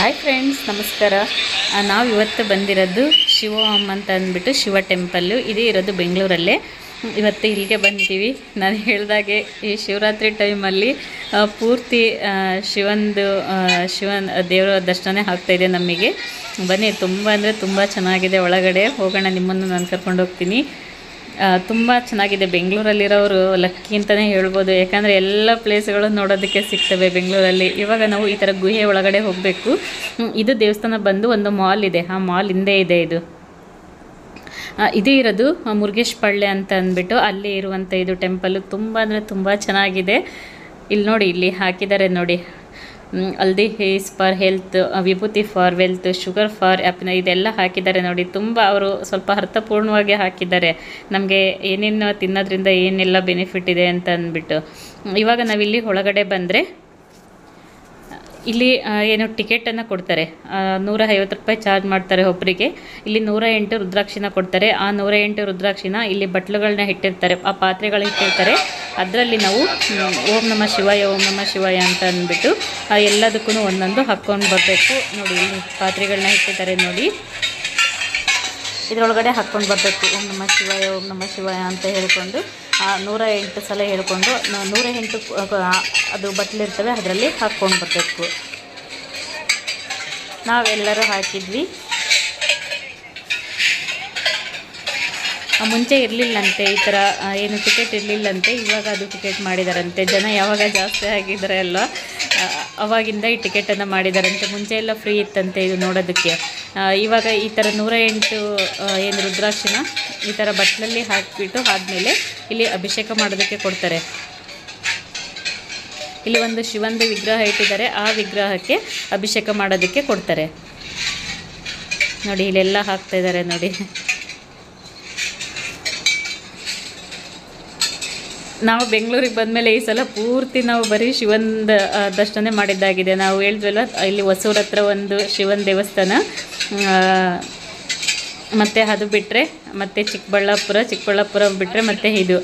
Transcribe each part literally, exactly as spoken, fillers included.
Hi friends, ನಮಸ್ಕಾರ. ನಾವು ಇವತ್ತು ಬಂದಿರೋದು ಶಿವೋಹಮ್ ಅಂತ ಅಂದ್ಬಿಟ್ಟು ಶಿವ ಟೆಂಪಲ್ಲು. ಇದೇ ಇರೋದು ಬೆಂಗಳೂರಲ್ಲೇ. ಇವತ್ತು ಇಲ್ಲಿಗೆ ಬಂದಿದ್ದೀವಿ. ನಾನು ಹೇಳಿದಾಗೆ ಈ ಶಿವರಾತ್ರಿ ಟೈಮಲ್ಲಿ ಪೂರ್ತಿ ಶಿವಂದು ಶಿವನ್ ದೇವರ ದರ್ಶನ ಆಗ್ತಾಯಿದೆ ನಮಗೆ. ಬನ್ನಿ, ತುಂಬ ಅಂದರೆ ತುಂಬ ಚೆನ್ನಾಗಿದೆ. ಒಳಗಡೆ ಹೋಗೋಣ, ನಿಮ್ಮನ್ನು ನಾನು ಕರ್ಕೊಂಡು ಹೋಗ್ತೀನಿ. ತುಂಬ ಚೆನ್ನಾಗಿದೆ. ಬೆಂಗಳೂರಲ್ಲಿರೋರು ಲಕ್ಕಿ ಅಂತಲೇ ಹೇಳ್ಬೋದು, ಯಾಕಂದರೆ ಎಲ್ಲ ಪ್ಲೇಸ್ಗಳು ನೋಡೋದಕ್ಕೆ ಸಿಗ್ತವೆ ಬೆಂಗಳೂರಲ್ಲಿ. ಇವಾಗ ನಾವು ಈ ಥರ ಗುಹೆ ಒಳಗಡೆ ಹೋಗಬೇಕು. ಇದು ದೇವಸ್ಥಾನ ಬಂದು ಒಂದು ಮಾಲ್ ಇದೆ, ಆ ಮಾಲ್ ಹಿಂದೆ ಇದೆ ಇದು. ಇದು ಇರೋದು ಮುರುಗೇಶ್ ಪಾಳ್ಯ ಅಂತ ಅಂದ್ಬಿಟ್ಟು ಅಲ್ಲಿ ಇರುವಂಥ ಇದು ಟೆಂಪಲ್ಲು. ತುಂಬ ಅಂದರೆ ತುಂಬ ಚೆನ್ನಾಗಿದೆ. ಇಲ್ಲಿ ನೋಡಿ, ಇಲ್ಲಿ ಹಾಕಿದ್ದಾರೆ ನೋಡಿ, ಹಲ್ದಿ ಹೇಸ್ for health, vibhuti for wealth, sugar for ಆ್ಯಪ್ನ ಇದೆಲ್ಲ ಹಾಕಿದ್ದಾರೆ ನೋಡಿ. ತುಂಬ ಅವರು ಸ್ವಲ್ಪ ಅರ್ಥಪೂರ್ಣವಾಗಿ ಹಾಕಿದ್ದಾರೆ, ನಮಗೆ ಏನೇನು ತಿನ್ನೋದ್ರಿಂದ ಏನೆಲ್ಲ ಬೆನಿಫಿಟ್ ಇದೆ ಅಂತ ಅಂದ್ಬಿಟ್ಟು. ಇವಾಗ ನಾವಿಲ್ಲಿ ಒಳಗಡೆ ಬಂದರೆ ಇಲ್ಲಿ ಏನು ಟಿಕೆಟನ್ನು ಕೊಡ್ತಾರೆ. ನೂರ ಐವತ್ತು ರೂಪಾಯಿ ಚಾರ್ಜ್ ಮಾಡ್ತಾರೆ ಒಬ್ಬರಿಗೆ. ಇಲ್ಲಿ ನೂರ ಎಂಟು ರುದ್ರಾಕ್ಷಿನ ಕೊಡ್ತಾರೆ. ಆ ನೂರ ಎಂಟು ರುದ್ರಾಕ್ಷಿನ ಇಲ್ಲಿ ಬಟ್ಲುಗಳನ್ನ ಇಟ್ಟಿರ್ತಾರೆ, ಆ ಪಾತ್ರೆಗಳು ಇಟ್ಟಿರ್ತಾರೆ. ಅದರಲ್ಲಿ ನಾವು ಓಂ ನಮಃ ಶಿವಾಯ ಓಂ ನಮಃ ಶಿವಾಯ ಅಂತ ಅಂದ್ಬಿಟ್ಟು ಎಲ್ಲದಕ್ಕೂ ಒಂದೊಂದು ಹಾಕ್ಕೊಂಡು ಬರಬೇಕು. ನೋಡಿ, ಇಲ್ಲಿ ಪಾತ್ರೆಗಳನ್ನ ಇಟ್ಟಿದ್ದಾರೆ ನೋಡಿ, ಇದರೊಳಗಡೆ ಹಾಕ್ಕೊಂಡು ಬರಬೇಕು. ಓಂ ನಮಃ ಶಿವಾಯ ಓಂ ನಮಃ ಶಿವಾಯ ಅಂತ ಹೇಳ್ಕೊಂಡು ನೂರ ಎಂಟು ಸಲ ಹೇಳ್ಕೊಂಡು ನೂರ ಎಂಟು ಅದು ಬಟ್ಲಿರ್ತವೆ, ಅದರಲ್ಲಿ ಹಾಕ್ಕೊಂಡು ಬರಬೇಕು. ನಾವೆಲ್ಲರೂ ಹಾಕಿದ್ವಿ. ಮುಂಚೆ ಇರಲಿಲ್ಲಂತೆ ಈ ಥರ ಏನು ಟಿಕೆಟ್ ಇರಲಿಲ್ಲಂತೆ, ಇವಾಗ ಅದು ಟಿಕೆಟ್ ಮಾಡಿದಾರಂತೆ. ಜನ ಯಾವಾಗ ಜಾಸ್ತಿ ಆಗಿದ್ದಾರೆ ಅಲ್ಲ, ಅವಾಗಿಂದ ಈ ಟಿಕೆಟನ್ನು ಮಾಡಿದಾರಂತೆ. ಮುಂಚೆ ಎಲ್ಲ ಫ್ರೀ ಇತ್ತಂತೆ ಇದು ನೋಡೋದಕ್ಕೆ. ಇವಾಗ ಈ ಥರ ನೂರ ಎಂಟು ಏನು ರುದ್ರಾಕ್ಷಿನ ಈ ಥರ ಬಟ್ಲಲ್ಲಿ ಹಾಕಿಬಿಟ್ಟು ಆದಮೇಲೆ ಇಲ್ಲಿ ಅಭಿಷೇಕ ಮಾಡೋದಕ್ಕೆ ಕೊಡ್ತಾರೆ. ಇಲ್ಲಿ ಒಂದು ಶಿವಂದು ವಿಗ್ರಹ ಇಟ್ಟಿದ್ದಾರೆ, ಆ ವಿಗ್ರಹಕ್ಕೆ ಅಭಿಷೇಕ ಮಾಡೋದಕ್ಕೆ ಕೊಡ್ತಾರೆ. ನೋಡಿ, ಇಲ್ಲೆಲ್ಲ ಹಾಕ್ತಾ ಇದ್ದಾರೆ ನೋಡಿ. ನಾವು ಬೆಂಗಳೂರಿಗೆ ಬಂದಮೇಲೆ ಈ ಸಲ ಪೂರ್ತಿ ನಾವು ಬರೀ ಶಿವಂದ ದರ್ಶನ ಮಾಡಿದ್ದಾಗಿದೆ. ನಾವು ಹೇಳಿದ್ವಲ್ಲ, ಇಲ್ಲಿ ಹೊಸೂರ ಹತ್ರ ಒಂದು ಶಿವನ ದೇವಸ್ಥಾನ, ಮತ್ತು ಅದು ಬಿಟ್ಟರೆ ಮತ್ತು ಚಿಕ್ಕಬಳ್ಳಾಪುರ ಚಿಕ್ಕಬಳ್ಳಾಪುರ ಬಿಟ್ಟರೆ ಮತ್ತು ಇದು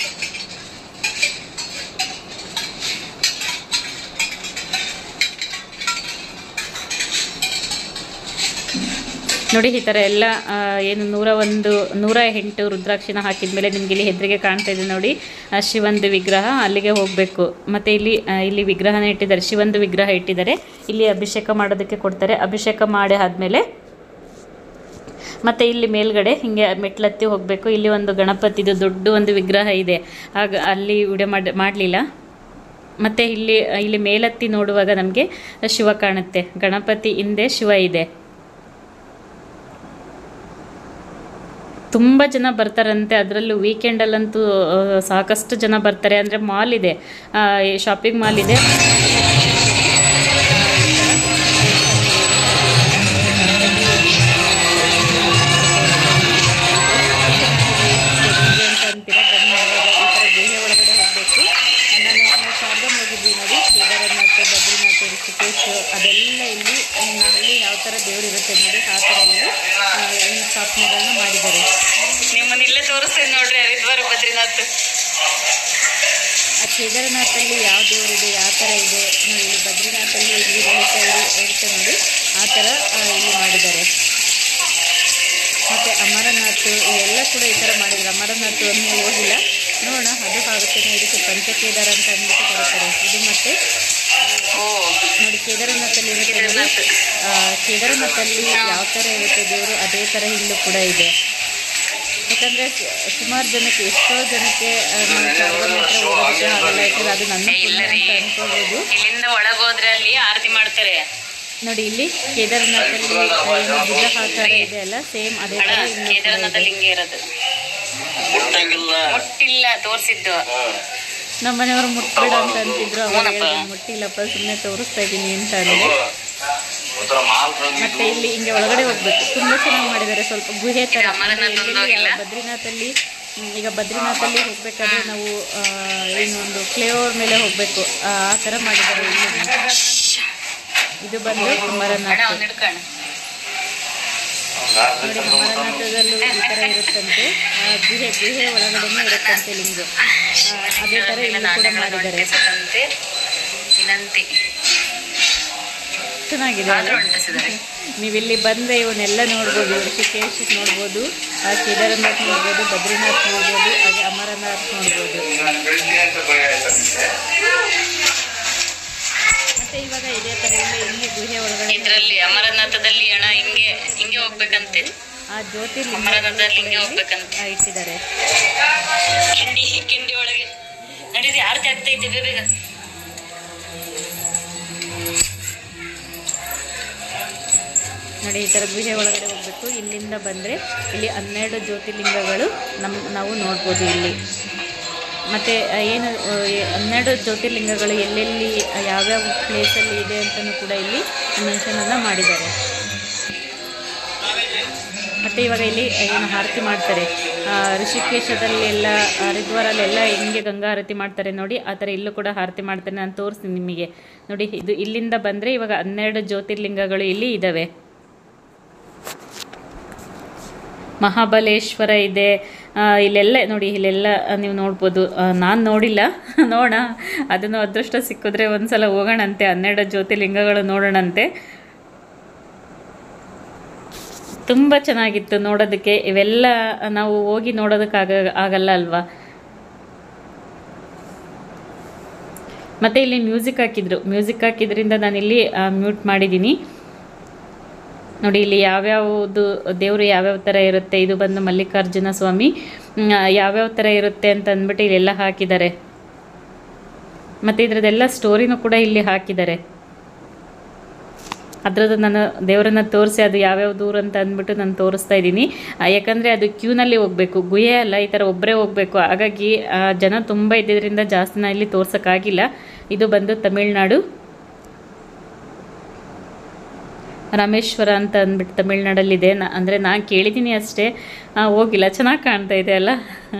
ನೋಡಿ. ಈ ಥರ ಎಲ್ಲ ಏನು ನೂರ ಒಂದು ನೂರ ಎಂಟು ರುದ್ರಾಕ್ಷಿನ ಹಾಕಿದ ಮೇಲೆ ನಿಮಗೆ ಇಲ್ಲಿ ಹೆದರಿಗೆ ಕಾಣ್ತಾ ಇದೆ ನೋಡಿ, ಶಿವಂದು ವಿಗ್ರಹ, ಅಲ್ಲಿಗೆ ಹೋಗಬೇಕು. ಮತ್ತು ಇಲ್ಲಿ ಇಲ್ಲಿ ವಿಗ್ರಹನ ಇಟ್ಟಿದ್ದಾರೆ, ಶಿವಂದು ವಿಗ್ರಹ ಇಟ್ಟಿದ್ದಾರೆ. ಇಲ್ಲಿ ಅಭಿಷೇಕ ಮಾಡೋದಕ್ಕೆ ಕೊಡ್ತಾರೆ. ಅಭಿಷೇಕ ಮಾಡಿ ಆದಮೇಲೆ ಮತ್ತು ಇಲ್ಲಿ ಮೇಲ್ಗಡೆ ಹೀಗೆ ಮೆಟ್ಲತ್ತಿ ಹೋಗಬೇಕು. ಇಲ್ಲಿ ಒಂದು ಗಣಪತಿದು ದೊಡ್ಡ ಒಂದು ವಿಗ್ರಹ ಇದೆ, ಆಗ ಅಲ್ಲಿ ವಿಡಿಯೋ ಮಾಡಿ ಮಾಡಲಿಲ್ಲ. ಮತ್ತು ಇಲ್ಲಿ ಇಲ್ಲಿ ಮೇಲತ್ತಿ ನೋಡುವಾಗ ನಮಗೆ ಶಿವ ಕಾಣುತ್ತೆ, ಗಣಪತಿ ಹಿಂದೆ ಶಿವ ಇದೆ. ತುಂಬ ಜನ ಬರ್ತಾರಂತೆ, ಅದರಲ್ಲೂ ವೀಕೆಂಡಲ್ಲಂತೂ ಸಾಕಷ್ಟು ಜನ ಬರ್ತಾರೆ. ಅಂದರೆ ಮಾಲ್ ಇದೆ, ಶಾಪಿಂಗ್ ಮಾಲ್ ಇದೆ. ಅದೆಲ್ಲ ಇಲ್ಲಿ ಅಲ್ಲಿ ಯಾವ ಥರ ದೇವರು ಇರುತ್ತೆ ನೋಡಿ, ಆ ಥರ ಇಲ್ಲಿ ಸ್ಥಾಪನೆಗಳನ್ನ ಮಾಡಿದ್ದಾರೆ. ನಿಮ್ಮನ್ನ ಇಲ್ಲೇ ತೋರಿಸ್ತೀನಿ ನೋಡ್ರಿ, ಹರಿದ್ವಾರ ಬದ್ರಿನಾಥ್. ಆ ಕೇದಾರನಾಥಲ್ಲಿ ಯಾವ ದೇವರಿದೆ, ಯಾವ ಥರ ಇದೆ ನೋಡಿ. ಇಲ್ಲಿ ಬದ್ರಿನಾಥಲ್ಲಿ ಇರುತ್ತೆ ನೋಡಿ, ಆ ಥರ ಇಲ್ಲಿ ಮಾಡಿದ್ದಾರೆ. ಮತ್ತು ಅಮರನಾಥ್ ಇವೆಲ್ಲ ಕೂಡ ಈ ಥರ ಮಾಡಿದ್ದಾರೆ. ಅಮರನಾಥ್ ಒಂದು ಹೋಗಿಲ್ಲ, ನೋಡೋಣ ಅದು ಆಗುತ್ತೆ. ಇದಕ್ಕೆ ಪಂಚಕೇದಾರ ಅಂತ ಅಂದ್ಬಿಟ್ಟು ಕರೀತಾರೆ ಇದು. ಮತ್ತು ನೋಡಿ, ಕೇದಾರನಾಥಲ್ಲಿ ಇರುತ್ತೆ ನೋಡಿ, ಕೇದಾರನಾಥಲ್ಲಿ ಯಾವ ಥರ ಇರುತ್ತೆ ದೇವರು, ಅದೇ ಥರ ಇಲ್ಲೂ ಕೂಡ ಇದೆ. ಯಾಕಂದರೆ ಸುಮಾರು ಜನಕ್ಕೆ, ಎಷ್ಟೋ ಜನಕ್ಕೆ ನಾವು ಚಾರ್ಧಾಮ ಹತ್ರ ಹೋಗೋದಕ್ಕೆ ಆಗಲ್ಲ, ಯಾಕಂದರೆ ಅದು ನನ್ನ ಪುಣ್ಯ ಅಂತ ಅನ್ಕೋಬೋದು. ಇಲ್ಲಿಂದ ಒಳಗೋದ್ರೆ ಅಲ್ಲಿ ಆರತಿ ಮಾಡ್ತಾರೆ ನೋಡಿ. ಇಲ್ಲಿ ಕೇದಾರನಾಥಲ್ಲಿ ಏನು ವಿಗ್ರಹಾಕಾರ ಇದೆ ಅಲ್ಲ, ಸೇಮ್ ಅದೇ ಥರ ಕೇದಾರನಾಥಲ್ಲಿ ಹಿಂಗೆ ಇರೋದು. ಮುಟ್ಟಿಲ್ಲ ತೋರಿಸಿದ್ದು, ನಮ್ಮ ಮನೆಯವರು ಮುಟ್ಬೇಡ ಅಂತ ಅಂತಿದ್ರು. ಅವಾಗ ಮುಟ್ಟಿಲ್ಲಪ್ಪ, ಸುಮ್ಮನೆ ತೋರಿಸ್ತಾ ಇದ್ದೀನಿ ಅಂತ ಅಂದೆ. ಮತ್ತೆ ಇಲ್ಲಿ ಹಿಂಗೆ ಒಳಗಡೆ ಹೋಗ್ಬೇಕು, ತುಂಬ ಚೆನ್ನಾಗಿ ಮಾಡಿದ್ದಾರೆ. ಸ್ವಲ್ಪ ಗುಹೆ ಥರ. ಬದ್ರಿನಾಥಲ್ಲಿ ಈಗ ಬದ್ರಿನಾಥಲ್ಲಿ ಹೋಗ್ಬೇಕಾದ್ರೆ ನಾವು ಏನು ಒಂದು ಫ್ಲೇವರ್ ಮೇಲೆ ಹೋಗಬೇಕು, ಆ ಥರ ಮಾಡಿದ್ದಾರೆ. ಇದು ಬಂದು ಅಮರನಾಥ ನೋಡಿ. ಅಮರನಾಥದಲ್ಲೂ ಈ ಥರ ಇರುತ್ತಂತೆ, ಗುಹೆ ಗುಹೆ ಒಳಗಡೆನೇ ಇರುತ್ತಂತೆ ಲಿಂಗು. ಅದೇ ಥರ ಇಲ್ಲಿ ಕೂಡ ಮಾಡಿದ್ದಾರೆ. ಚೆನ್ನಾಗಿದೆ. ನೀವಿಲ್ಲಿ ಬಂದರೆ ಇವನ್ನೆಲ್ಲ ನೋಡ್ಬೋದು. ಋಷಿಕೇಶ್ ನೋಡ್ಬೋದು, ಕೇದಾರನಾಥ್ ನೋಡ್ಬೋದು, ಬದ್ರಿನಾಥ್ ನೋಡ್ಬೋದು, ಹಾಗೆ ಅಮರನಾಥ್ ನೋಡ್ಬೋದು. ಮತ್ತೆ ಇವಾಗ ಇದೇ ಥರ ಎಲ್ಲ ಹಿಂಗೆ ಗುಹೆ ಒಳಗಡೆ ಇದರಲ್ಲಿ ಅಮರನಾಥದಲ್ಲಿ ಅಣ್ಣ ಹಿಂಗೆ ಹಿಂಗೆ ಹೋಗ್ಬೇಕಂತೆ. ಆ ಜ್ಯೋತಿರ್ಲಿಂಗ ಅಮರನಾಥದಲ್ಲಿ ಹಿಂಗೆ ಹೋಗ್ಬೇಕಂತ ಇಟ್ಟಿದ್ದಾರೆ. ಕಿಂಡಿ ಕಿಂಡಿ ಒಳಗೆ ನಡೀರಿ, ಆರತಿ ಆಗ್ತೈತೆ ಬೇಗ. ನೋಡಿ ಈ ಥರ ಗುಹೆ ಒಳಗಡೆ ಹೋಗ್ಬೇಕು. ಇಲ್ಲಿಂದ ಬಂದರೆ ಇಲ್ಲಿ ಹನ್ನೆರಡು ಜ್ಯೋತಿರ್ಲಿಂಗಗಳು ನಮ್ಮ ನಾವು ನೋಡ್ಬೋದು ಇಲ್ಲಿ. ಮತ್ತು ಏನು ಹನ್ನೆರಡು ಜ್ಯೋತಿರ್ಲಿಂಗಗಳು ಎಲ್ಲೆಲ್ಲಿ ಯಾವ್ಯಾವ ಪ್ಲೇಸಲ್ಲಿ ಇದೆ ಅಂತಲೂ ಕೂಡ ಇಲ್ಲಿ ಮೆನ್ಷನನ್ನು ಮಾಡಿದ್ದಾರೆ. ಮತ್ತು ಇವಾಗ ಇಲ್ಲಿ ಏನು ಆರತಿ ಮಾಡ್ತಾರೆ, ಋಷಿಕೇಶದಲ್ಲಿ ಎಲ್ಲ ಹರಿದ್ವಾರಲ್ಲೆಲ್ಲ ಹೆಂಗೆ ಗಂಗಾ ಆರತಿ ಮಾಡ್ತಾರೆ ನೋಡಿ, ಆ ಥರ ಇಲ್ಲೂ ಕೂಡ ಆರತಿ ಮಾಡ್ತಾರೆ. ನಾನು ತೋರಿಸ್ತೀನಿ ನಿಮಗೆ. ನೋಡಿ ಇದು ಇಲ್ಲಿಂದ ಬಂದರೆ ಇವಾಗ ಹನ್ನೆರಡು ಜ್ಯೋತಿರ್ಲಿಂಗಗಳು ಇಲ್ಲಿ ಇದ್ದಾವೆ. ಮಹಾಬಲೇಶ್ವರ ಇದೆ ಇಲ್ಲೆಲ್ಲ ನೋಡಿ, ಇಲ್ಲೆಲ್ಲ ನೀವು ನೋಡ್ಬೋದು. ನಾನು ನೋಡಿಲ್ಲ, ನೋಡೋಣ, ಅದನ್ನು ಅದೃಷ್ಟ ಸಿಕ್ಕಿದ್ರೆ ಒಂದು ಸಲ ಹೋಗೋಣಂತೆ, ಹನ್ನೆರಡು ಜ್ಯೋತಿರ್ಲಿಂಗಗಳು ನೋಡೋಣಂತೆ. ತುಂಬ ಚೆನ್ನಾಗಿತ್ತು ನೋಡೋದಕ್ಕೆ. ಇವೆಲ್ಲ ನಾವು ಹೋಗಿ ನೋಡೋದಕ್ಕಾಗ ಆಗಲ್ಲ ಅಲ್ವಾ. ಮತ್ತು ಇಲ್ಲಿ ಮ್ಯೂಸಿಕ್ ಹಾಕಿದ್ರು, ಮ್ಯೂಸಿಕ್ ಹಾಕಿದ್ರಿಂದ ನಾನಿಲ್ಲಿ ಮ್ಯೂಟ್ ಮಾಡಿದ್ದೀನಿ. ನೋಡಿ ಇಲ್ಲಿ ಯಾವ್ಯಾವುದು ದೇವರು ಯಾವ್ಯಾವ ಥರ ಇರುತ್ತೆ. ಇದು ಬಂದು ಮಲ್ಲಿಕಾರ್ಜುನ ಸ್ವಾಮಿ ಯಾವ್ಯಾವ ಥರ ಇರುತ್ತೆ ಅಂತ ಅಂದ್ಬಿಟ್ಟು ಇಲ್ಲೆಲ್ಲ ಹಾಕಿದ್ದಾರೆ. ಮತ್ತು ಇದರದ್ದೆಲ್ಲ ಸ್ಟೋರಿನೂ ಕೂಡ ಇಲ್ಲಿ ಹಾಕಿದ್ದಾರೆ. ಅದರದ್ದು ನಾನು ದೇವರನ್ನು ತೋರಿಸಿ ಅದು ಯಾವ್ಯಾವ ದೂರ ಅಂತ ಅಂದ್ಬಿಟ್ಟು ನಾನು ತೋರಿಸ್ತಾ ಇದ್ದೀನಿ. ಯಾಕಂದರೆ ಅದು ಕ್ಯೂನಲ್ಲಿ ಹೋಗಬೇಕು, ಗುಹೆ ಅಲ್ಲ, ಈ ಥರ ಒಬ್ಬರೇ ಹೋಗಬೇಕು. ಹಾಗಾಗಿ ಜನ ತುಂಬ ಇದ್ದಿದ್ದರಿಂದ ಜಾಸ್ತಿ ನಾನು ಇಲ್ಲಿ ತೋರ್ಸೋಕ್ಕಾಗಿಲ್ಲ. ಇದು ಬಂದು ತಮಿಳ್ನಾಡು, ರಾಮೇಶ್ವರ ಅಂತ ಅಂದ್ಬಿಟ್ಟು ತಮಿಳ್ನಾಡಲ್ಲಿದೆ. ನಾ ಅಂದರೆ ನಾನು ಕೇಳಿದ್ದೀನಿ ಅಷ್ಟೇ, ಹೋಗಿಲ್ಲ. ಚೆನ್ನಾಗಿ ಕಾಣ್ತಾ ಇದೆ ಅಲ್ಲ.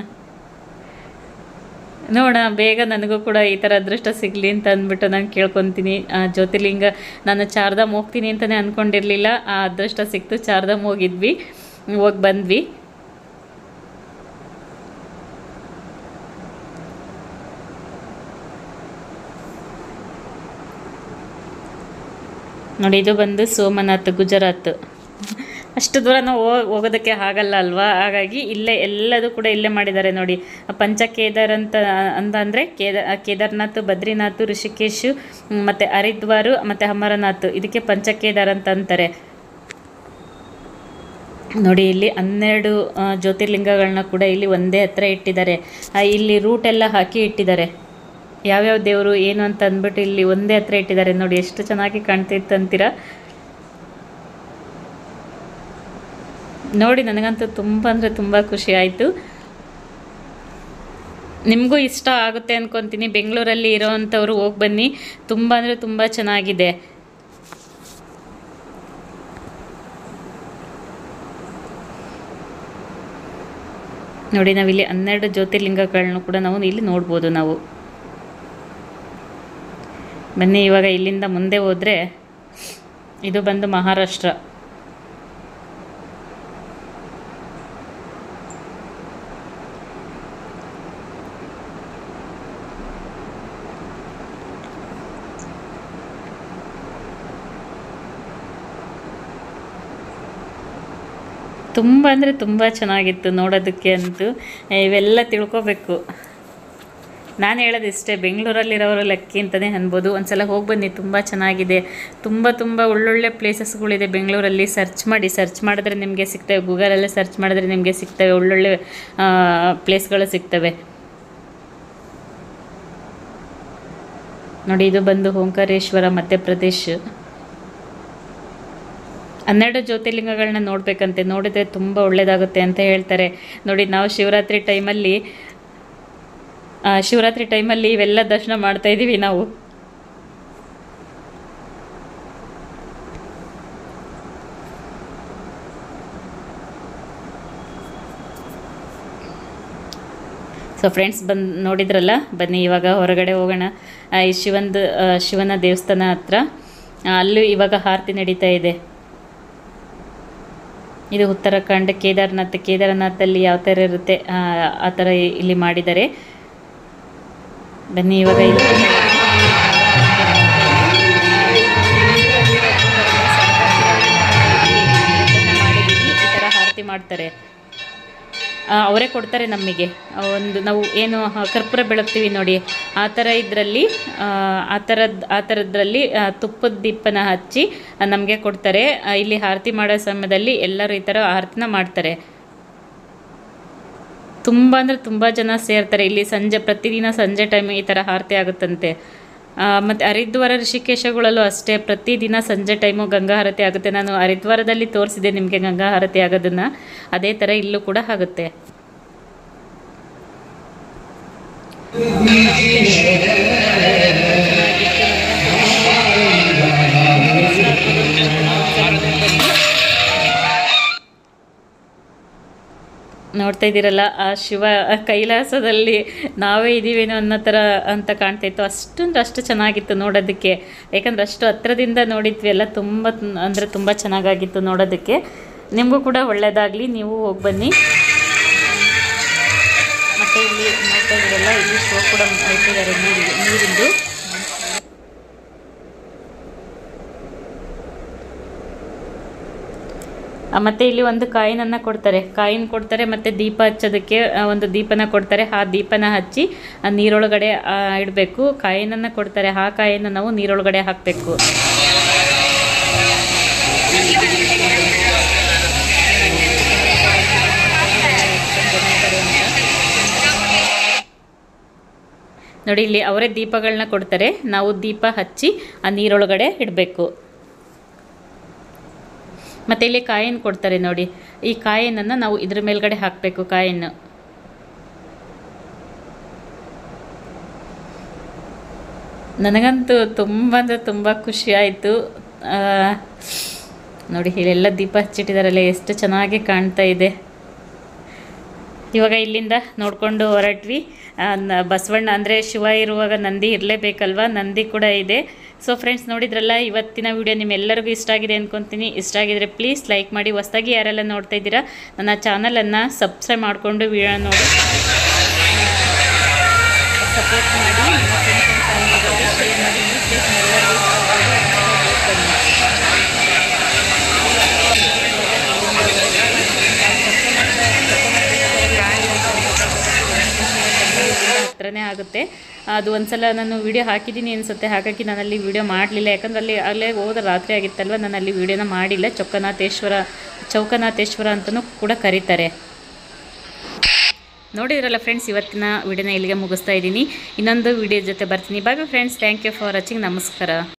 ನೋಡೋಣ, ಬೇಗ ನನಗೂ ಕೂಡ ಈ ಥರ ಅದೃಷ್ಟ ಸಿಗಲಿ ಅಂತ ಅಂದ್ಬಿಟ್ಟು ನಾನು ಕೇಳ್ಕೊತೀನಿ. ಜ್ಯೋತಿರ್ಲಿಂಗ ನಾನು ಚಾರ್ಧಾಮ್ ಹೋಗ್ತೀನಿ ಅಂತಲೇ ಅಂದ್ಕೊಂಡಿರಲಿಲ್ಲ. ಆ ಅದೃಷ್ಟ ಸಿಕ್ತು, ಚಾರ್ಧಾಮ್ ಹೋಗಿದ್ವಿ, ಹೋಗಿ ಬಂದ್ವಿ. ನೋಡಿ ಇದು ಬಂದು ಸೋಮನಾಥ್, ಗುಜರಾತ್. ಅಷ್ಟು ದೂರ ನಾವು ಹೋಗೋದಕ್ಕೆ ಆಗಲ್ಲ ಅಲ್ವಾ. ಹಾಗಾಗಿ ಇಲ್ಲೇ ಎಲ್ಲದೂ ಕೂಡ ಇಲ್ಲೇ ಮಾಡಿದ್ದಾರೆ ನೋಡಿ. ಪಂಚಕೇದಾರ್ ಅಂತ ಅಂತ ಅಂದರೆ ಕೇದಾರ್ ಕೇದಾರ್ನಾಥ್, ಬದ್ರಿನಾಥ್, ಋಷಿಕೇಶ್ ಮತ್ತು ಹರಿದ್ವಾರ ಮತ್ತು ಅಮರನಾಥ್, ಇದಕ್ಕೆ ಪಂಚಕೇದಾರ್ ಅಂತ ಅಂತಾರೆ ನೋಡಿ. ಇಲ್ಲಿ ಹನ್ನೆರಡು ಜ್ಯೋತಿರ್ಲಿಂಗಗಳನ್ನ ಕೂಡ ಇಲ್ಲಿ ಒಂದೇ ಹತ್ರ ಇಟ್ಟಿದ್ದಾರೆ. ಇಲ್ಲಿ ರೂಟೆಲ್ಲ ಹಾಕಿ ಇಟ್ಟಿದ್ದಾರೆ, ಯಾವ್ಯಾವ ದೇವರು ಏನು ಅಂತ ಅಂದ್ಬಿಟ್ಟು ಇಲ್ಲಿ ಒಂದೇ ಹತ್ರ ಇಟ್ಟಿದ್ದಾರೆ. ನೋಡಿ ಎಷ್ಟು ಚೆನ್ನಾಗಿ ಕಾಣ್ತಿತ್ತು ಅಂತೀರಾ. ನೋಡಿ ನನಗಂತೂ ತುಂಬ ಅಂದರೆ ತುಂಬ ಖುಷಿ ಆಯಿತು. ನಿಮಗೂ ಇಷ್ಟ ಆಗುತ್ತೆ ಅಂದ್ಕೊತೀನಿ. ಬೆಂಗಳೂರಲ್ಲಿ ಇರೋವಂಥವ್ರು ಹೋಗಿ ಬನ್ನಿ, ತುಂಬ ಅಂದರೆ ತುಂಬ ಚೆನ್ನಾಗಿದೆ. ನೋಡಿ ನಾವಿಲ್ಲಿ ಹನ್ನೆರಡು ಜ್ಯೋತಿರ್ಲಿಂಗಗಳನ್ನು ಕೂಡ ನಾವು ಇಲ್ಲಿ ನೋಡ್ಬೋದು ನಾವು. ಬನ್ನಿ ಇವಾಗ ಇಲ್ಲಿಂದ ಮುಂದೆ ಹೋದರೆ ಇದು ಬಂದು ಮಹಾರಾಷ್ಟ್ರ. ತುಂಬ ಅಂದರೆ ತುಂಬ ಚೆನ್ನಾಗಿತ್ತು ನೋಡೋದಕ್ಕೆ ಅಂತೂ. ಇವೆಲ್ಲ ತಿಳ್ಕೊಬೇಕು. ನಾನು ಹೇಳೋದು ಇಷ್ಟೇ, ಬೆಂಗಳೂರಲ್ಲಿರೋರು ಲಕ್ಕಿ ಅಂತಲೇ ಅನ್ಬೋದು. ಒಂದು ಸಲ ಹೋಗಿ ಬನ್ನಿ, ತುಂಬ ಚೆನ್ನಾಗಿದೆ. ತುಂಬ ತುಂಬ ಒಳ್ಳೊಳ್ಳೆ ಪ್ಲೇಸಸ್ಗಳಿದೆ ಬೆಂಗಳೂರಲ್ಲಿ. ಸರ್ಚ್ ಮಾಡಿ, ಸರ್ಚ್ ಮಾಡಿದ್ರೆ ನಿಮಗೆ ಸಿಗ್ತವೆ. ಗೂಗಲಲ್ಲೇ ಸರ್ಚ್ ಮಾಡಿದ್ರೆ ನಿಮಗೆ ಸಿಗ್ತವೆ, ಒಳ್ಳೊಳ್ಳೆ ಪ್ಲೇಸ್ಗಳು ಸಿಗ್ತವೆ ನೋಡಿ. ಇದು ಬಂದು ಓಂಕಾರೇಶ್ವರ, ಮಧ್ಯಪ್ರದೇಶ್. ಹನ್ನೆರಡು ಜ್ಯೋತಿರ್ಲಿಂಗಗಳನ್ನ ನೋಡಬೇಕಂತೆ, ನೋಡಿದರೆ ತುಂಬ ಒಳ್ಳೆಯದಾಗುತ್ತೆ ಅಂತ ಹೇಳ್ತಾರೆ ನೋಡಿ. ನಾವು ಶಿವರಾತ್ರಿ ಟೈಮಲ್ಲಿ ಶಿವರಾತ್ರಿ ಟೈಮಲ್ಲಿ ಇವೆಲ್ಲ ದರ್ಶನ ಮಾಡ್ತಾಯಿದ್ದೀವಿ ನಾವು. ಸೊ ಫ್ರೆಂಡ್ಸ್, ಬಂದು ನೋಡಿದ್ರಲ್ಲ, ಬನ್ನಿ ಇವಾಗ ಹೊರಗಡೆ ಹೋಗೋಣ. ಈ ಶಿವಂದು ಶಿವನ ದೇವಸ್ಥಾನ ಹತ್ರ ಅಲ್ಲೂ ಇವಾಗ ಆರತಿ ನಡೀತಾ ಇದೆ. ಇದು ಉತ್ತರಾಖಂಡ್ ಕೇದಾರನಾಥ್. ಕೇದಾರನಾಥಲ್ಲಿ ಯಾವ ಥರ ಇರುತ್ತೆ ಆ ಥರ ಇಲ್ಲಿ ಮಾಡಿದ್ದಾರೆ. ಬನ್ನಿ ಇವಾಗ ಇಲ್ಲಿ ಮಾಡ್ತಾರೆ. ಅವರೇ ಕೊಡ್ತಾರೆ ನಮಗೆ ಒಂದು, ನಾವು ಏನು ಕರ್ಪೂರ ಬೆಳಗ್ತೀವಿ ನೋಡಿ ಆ ಥರ ಇದರಲ್ಲಿ ಆ ಥರದ್ದು ಆ ಥರದ್ರಲ್ಲಿ ತುಪ್ಪದ ದೀಪನ ಹಚ್ಚಿ ನಮಗೆ ಕೊಡ್ತಾರೆ. ಇಲ್ಲಿ ಆರತಿ ಮಾಡೋ ಸಮಯದಲ್ಲಿ ಎಲ್ಲರೂ ಈ ಥರ ಆರತಿನ ಮಾಡ್ತಾರೆ. ತುಂಬ ಅಂದರೆ ತುಂಬ ಜನ ಸೇರ್ತಾರೆ ಇಲ್ಲಿ. ಸಂಜೆ ಪ್ರತಿದಿನ ಸಂಜೆ ಟೈಮ್ ಈ ಥರ ಆರತಿ ಆಗುತ್ತಂತೆ. ಮತ್ತು ಹರಿದ್ವಾರ ಋಷಿಕೇಶಗಳಲ್ಲೂ ಅಷ್ಟೇ ಪ್ರತಿದಿನ ಸಂಜೆ ಟೈಮು ಗಂಗಾ ಆರತಿ ಆಗುತ್ತೆ. ನಾನು ಹರಿದ್ವಾರದಲ್ಲಿ ತೋರಿಸಿದೆ ನಿಮಗೆ ಗಂಗಾ ಆರತಿ ಆಗೋದನ್ನು, ಅದೇ ಥರ ಇಲ್ಲೂ ಕೂಡ ಆಗುತ್ತೆ. ನೋಡ್ತಾ ಇದ್ದೀರಲ್ಲ, ಆ ಶಿವ ಕೈಲಾಸದಲ್ಲಿ ನಾವೇ ಇದ್ದೀವೇನೋ ಅನ್ನೋ ಥರ ಅಂತ ಕಾಣ್ತಾಯಿತ್ತು. ಅಷ್ಟೊಂದು ಅಷ್ಟು ಚೆನ್ನಾಗಿತ್ತು ನೋಡೋದಕ್ಕೆ. ಯಾಕಂದ್ರೆ ಅಷ್ಟು ಹತ್ರದಿಂದ ನೋಡಿದ್ವಿ ಎಲ್ಲ. ತುಂಬ ಅಂದರೆ ತುಂಬ ಚೆನ್ನಾಗಾಗಿತ್ತು ನೋಡೋದಕ್ಕೆ. ನಿಮಗೂ ಕೂಡ ಒಳ್ಳೆಯದಾಗಲಿ, ನೀವು ಹೋಗಿ ಬನ್ನಿ. ಮತ್ತು ಇಲ್ಲಿ ನೋಡ್ತಾ ಇದ್ದೀರಲ್ಲ, ಇಲ್ಲಿ ಶೋ ಕೂಡ ಇಟ್ಟಿದ್ದಾರೆ ನೀರಿಗೆ ನೀರಿಂದು. ಮತ್ತು ಇಲ್ಲಿ ಒಂದು ಕಾಯಿನನ್ನು ಕೊಡ್ತಾರೆ, ಕಾಯಿನ್ ಕೊಡ್ತಾರೆ ಮತ್ತು ದೀಪ ಹಚ್ಚೋದಕ್ಕೆ ಒಂದು ದೀಪನ ಕೊಡ್ತಾರೆ. ಆ ದೀಪನ ಹಚ್ಚಿ ಆ ನೀರೊಳಗಡೆ ಇಡಬೇಕು. ಕಾಯಿನನ್ನು ಕೊಡ್ತಾರೆ, ಆ ಕಾಯಿನ ನಾವು ನೀರೊಳಗಡೆ ಹಾಕಬೇಕು. ನೋಡಿ ಇಲ್ಲಿ ಅವರೇ ದೀಪಗಳನ್ನ ಕೊಡ್ತಾರೆ, ನಾವು ದೀಪ ಹಚ್ಚಿ ಆ ನೀರೊಳಗಡೆ ಇಡಬೇಕು. ಮತ್ತು ಇಲ್ಲಿ ಕಾಯಿನ್ ಕೊಡ್ತಾರೆ ನೋಡಿ, ಈ ಕಾಯಿನನ್ನು ನಾವು ಇದ್ರ ಮೇಲ್ಗಡೆ ಹಾಕಬೇಕು. ಕಾಯಿನ್ ನನಗಂತೂ ತುಂಬ ಅಂದರೆ ತುಂಬ ಖುಷಿ ಆಯಿತು ನೋಡಿ. ಇಲ್ಲೆಲ್ಲ ದೀಪ ಹಚ್ಚಿಟ್ಟಿದ್ದಾರಲ್ಲ, ಎಷ್ಟು ಚೆನ್ನಾಗಿ ಕಾಣ್ತಾ ಇದೆ. ಇವಾಗ ಇಲ್ಲಿಂದ ನೋಡಿಕೊಂಡು ಹೊರಟ್ವಿ. ಬಸವಣ್ಣ ಅಂದರೆ ಶಿವ ಇರುವಾಗ ನಂದಿ ಇರಲೇಬೇಕಲ್ವ, ನಂದಿ ಕೂಡ ಇದೆ. ಸೊ ಫ್ರೆಂಡ್ಸ್, ನೋಡಿದ್ರಲ್ಲ ಇವತ್ತಿನ ವಿಡಿಯೋ ನಿಮ್ಮೆಲ್ಲರಿಗೂ ಇಷ್ಟ ಆಗಿದೆ ಅಂದ್ಕೊತೀನಿ. ಇಷ್ಟ ಆಗಿದರೆ ಪ್ಲೀಸ್ ಲೈಕ್ ಮಾಡಿ. ಹೊಸದಾಗಿ ಯಾರೆಲ್ಲ ನೋಡ್ತಾ ಇದ್ದೀರಾ ನನ್ನ ಚಾನಲನ್ನು ಸಬ್ಸ್ಕ್ರೈಬ್ ಮಾಡಿಕೊಂಡು ವಿಡಿಯೋ ನೋಡಿ ಸಪೋರ್ಟ್ ಮಾಡಿ. ನಿಮ್ಮ ಫ್ರೆಂಡ್ಸ್ ಆ್ಯಂಡ್ ಫ್ಯಾಮಿಲಿಗಳಿಗೆ ಶೇರ್ ಮಾಡಿ. ಈ ಪ್ಲೇಸ್ ಎಲ್ಲರಿಗೂ ಹತ್ರನೇ ಆಗುತ್ತೆ. ಅದು ಒಂದ್ಸಲ ನಾನು ವಿಡಿಯೋ ಹಾಕಿದ್ದೀನಿ ಅನಿಸುತ್ತೆ, ಹಾಗಾಗಿ ನಾನಲ್ಲಿ ವಿಡಿಯೋ ಮಾಡಲಿಲ್ಲ. ಯಾಕಂದರೆ ಅಲ್ಲಿ ಅಲ್ಲೇ ಹೋದ ರಾತ್ರಿ ಆಗಿತ್ತಲ್ವ, ನಾನು ಅಲ್ಲಿ ವಿಡಿಯೋನ ಮಾಡಿಲ್ಲ. ಚೌಕನಾಥೇಶ್ವರ ಚೌಕನಾಥೇಶ್ವರ ಅಂತಲೂ ಕೂಡ ಕರೀತಾರೆ. ನೋಡಿದ್ರಲ್ಲ ಫ್ರೆಂಡ್ಸ್, ಇವತ್ತಿನ ವಿಡಿಯೋನ ಇಲ್ಲಿಗೆ ಮುಗಿಸ್ತಾ ಇದ್ದೀನಿ. ಇನ್ನೊಂದು ವಿಡಿಯೋ ಜೊತೆ ಬರ್ತೀನಿ. Bye friends, thank you for watching. ನಮಸ್ಕಾರ.